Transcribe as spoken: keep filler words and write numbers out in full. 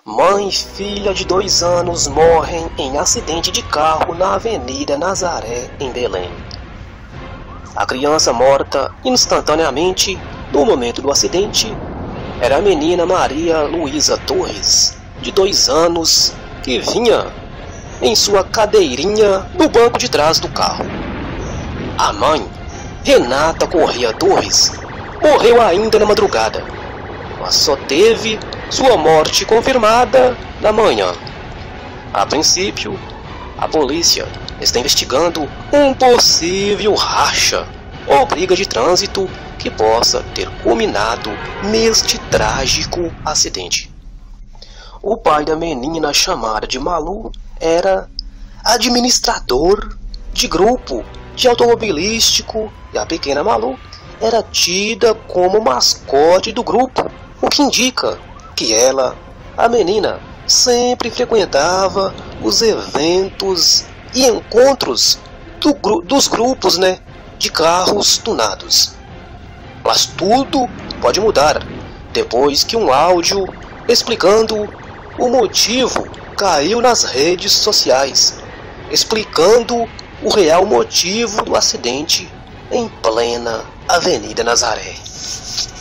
Mãe e filha de dois anos morrem em acidente de carro na Avenida Nazaré, em Belém. A criança morta instantaneamente no momento do acidente era a menina Maria Luísa Torres, de dois anos, que vinha em sua cadeirinha no banco de trás do carro. A mãe, Renata Corrêa Torres, morreu ainda na madrugada, mas só teve sua morte confirmada na manhã. A princípio, a polícia está investigando um possível racha ou briga de trânsito que possa ter culminado neste trágico acidente. O pai da menina, chamada de Malu, era administrador de grupo de automobilístico e a pequena Malu era tida como mascote do grupo, o que indica que ela, a menina, sempre frequentava os eventos e encontros do gru dos grupos, né, de carros tunados. Mas tudo pode mudar depois que um áudio explicando o motivo caiu nas redes sociais, explicando o real motivo do acidente em plena Avenida Nazaré.